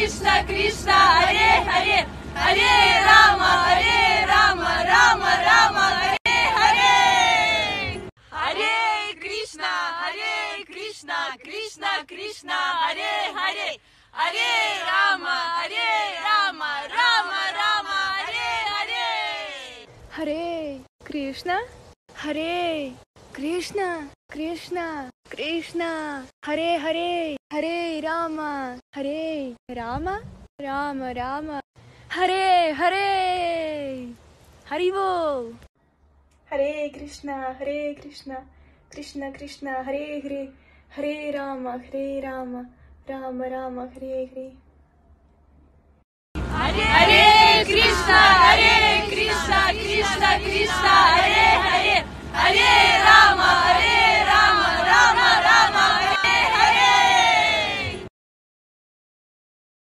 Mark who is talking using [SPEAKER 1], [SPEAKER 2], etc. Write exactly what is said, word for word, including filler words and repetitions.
[SPEAKER 1] Krishna, Krishna, Hare Hare, Hare Rama, Hare Rama, Rama Rama, Hare Hare. Hare Krishna, Hare Krishna, Krishna Krishna, Hare Hare, Hare Rama, Hare Rama, Rama Rama, Hare Hare.
[SPEAKER 2] Hare Krishna, Hare Krishna, Krishna Krishna, Hare Hare, Hare Rama, Hare Rama, Rama Rama, Hare Hare. Hari Bol.
[SPEAKER 3] Hare Krishna, Hare Krishna, Krishna Krishna, Hare Hare, Hare Rama, Hare Rama, Rama Rama, Hare Hare.
[SPEAKER 1] Hare Krishna, Hare Krishna, Krishna Krishna, Hare Hare, Hare Rama, Hare